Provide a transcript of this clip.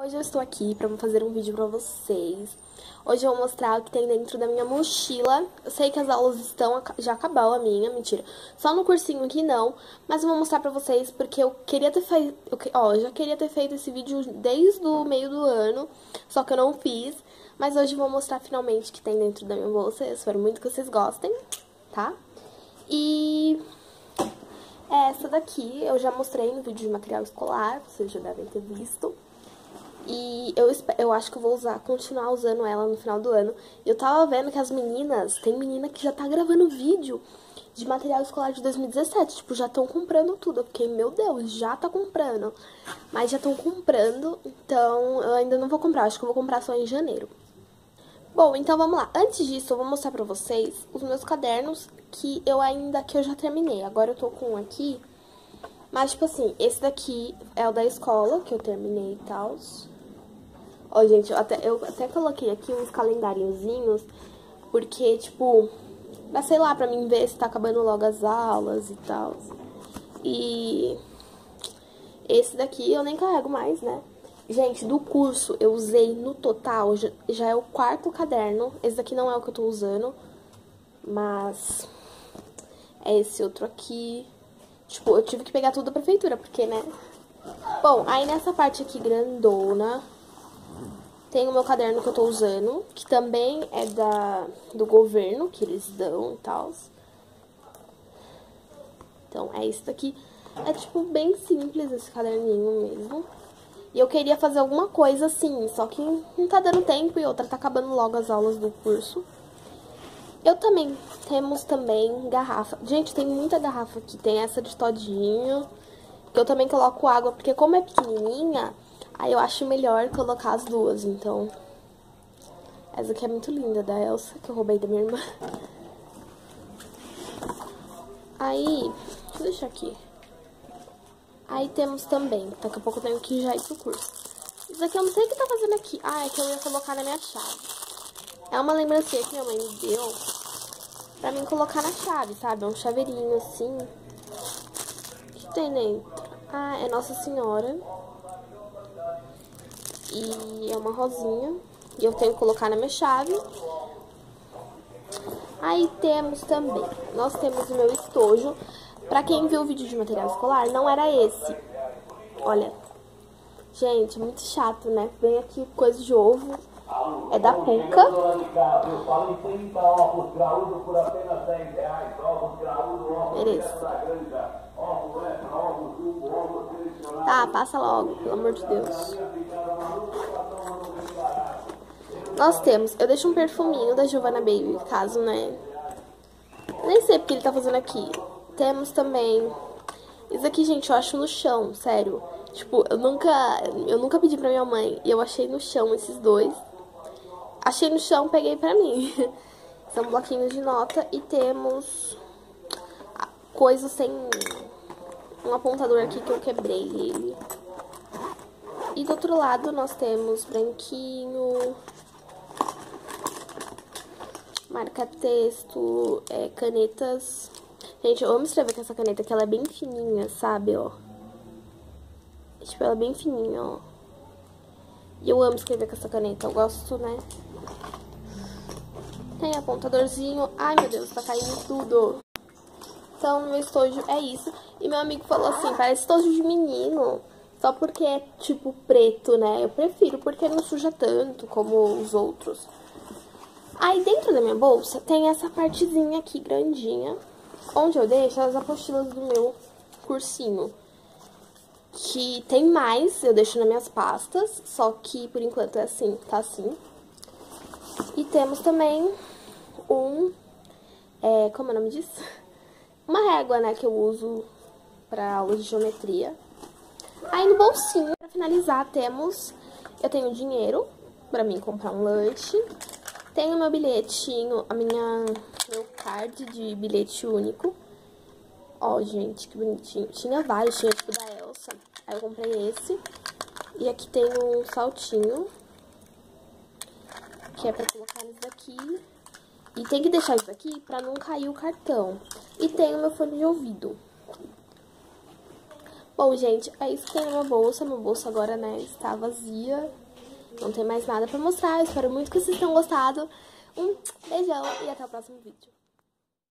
Hoje eu estou aqui para fazer um vídeo para vocês. Hoje eu vou mostrar o que tem dentro da minha mochila. Eu sei que as aulas já acabou a minha, mentira. Só no cursinho aqui não, mas eu vou mostrar pra vocês porque eu queria ter feito, eu já queria ter feito esse vídeo desde o meio do ano, só que eu não fiz. Mas hoje eu vou mostrar finalmente o que tem dentro da minha bolsa. Eu espero muito que vocês gostem, tá? E essa daqui eu já mostrei no vídeo de material escolar, vocês já devem ter visto. E eu acho que eu vou continuar usando ela no final do ano. Eu tava vendo que as meninas, tem menina que já tá gravando vídeo de material escolar de 2017. Tipo, já estão comprando tudo. Eu fiquei, meu Deus, já tá comprando. Mas já estão comprando, então eu ainda não vou comprar. Acho que eu vou comprar só em janeiro. Bom, então vamos lá. Antes disso, eu vou mostrar pra vocês os meus cadernos que eu já terminei. Agora eu tô com um aqui. Mas, tipo assim, esse daqui é o da escola, que eu terminei e tal. Ó, gente, eu até coloquei aqui uns calendáriozinhos, porque, tipo, sei lá, pra mim ver se tá acabando logo as aulas e tal. E esse daqui eu nem carrego mais, né? Gente, do curso eu usei no total, já é o 4º caderno. Esse daqui não é o que eu tô usando, mas é esse outro aqui. Tipo, eu tive que pegar tudo da prefeitura, porque, né? Bom, aí nessa parte aqui grandona, tem o meu caderno que eu tô usando, que também é do governo, que eles dão e tal. Então, é isso daqui. É, tipo, bem simples esse caderninho mesmo. E eu queria fazer alguma coisa assim, só que não tá dando tempo e outra tá acabando logo as aulas do curso. Temos também garrafa. Gente, tem muita garrafa aqui. Tem essa de todinho, que eu também coloco água, porque como é pequenininha, aí eu acho melhor colocar as duas, então. Essa aqui é muito linda, da Elsa, que eu roubei da minha irmã. Aí, deixa eu deixar aqui. Aí temos também, daqui a pouco eu tenho que já ir pro curso. Isso aqui eu não sei o que tá fazendo aqui. Ah, é que eu ia colocar na minha chave. É uma lembrancinha que minha mãe me deu pra mim colocar na chave, sabe? É um chaveirinho assim. O que tem dentro? Ah, é Nossa Senhora. E é uma rosinha. E eu tenho que colocar na minha chave. Aí temos também, nós temos o meu estojo. Pra quem viu o vídeo de material escolar, não era esse. Olha. Gente, muito chato, né? Vem aqui coisa de ovo. É da Puca. Beleza. Tá, passa logo, pelo amor de Deus. Nós temos, eu deixo um perfuminho da Giovanna Baby, caso, né? Eu nem sei porque ele tá fazendo aqui. Temos também, isso aqui, gente, eu acho no chão, sério. Tipo, eu nunca pedi pra minha mãe e eu achei no chão esses dois. Achei no chão, peguei pra mim. São bloquinhos de nota e temos coisas sem um apontador aqui que eu quebrei ele. E do outro lado nós temos branquinho, marca-texto, canetas. Gente, eu amo escrever com essa caneta, que ela é bem fininha, sabe, ó. Tipo, ela é bem fininha, ó. E eu amo escrever com essa caneta, eu gosto, né? Tem apontadorzinho. Ai, meu Deus, tá caindo tudo. Então, no meu estojo é isso. E meu amigo falou assim, parece estojo de menino, só porque é, tipo, preto, né? Eu prefiro, porque não suja tanto como os outros. Aí, dentro da minha bolsa, tem essa partezinha aqui, grandinha, onde eu deixo as apostilas do meu cursinho. Que tem mais, eu deixo nas minhas pastas, só que, por enquanto, é assim, tá assim. E temos também como é o nome disso? Uma régua, né, que eu uso pra aula de geometria. Aí no bolsinho, pra finalizar, eu tenho dinheiro pra mim comprar um lanche. Tenho meu bilhetinho, meu card de bilhete único. Ó, gente, que bonitinho. Tinha vários, tinha tipo da Elsa. Aí eu comprei esse. E aqui tem um saltinho, que é pra colocar nisso daqui. E tem que deixar isso aqui pra não cair o cartão. E tem o meu fone de ouvido. Bom, gente, é isso que tem na minha bolsa. Minha bolsa agora, né, está vazia. Não tem mais nada pra mostrar. Eu espero muito que vocês tenham gostado. Um beijão e até o próximo vídeo.